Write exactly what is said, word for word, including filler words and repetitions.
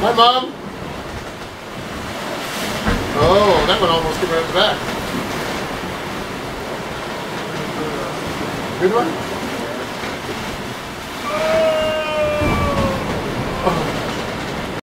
Hi, Mom. Oh, that one almost came right at the back. Good one?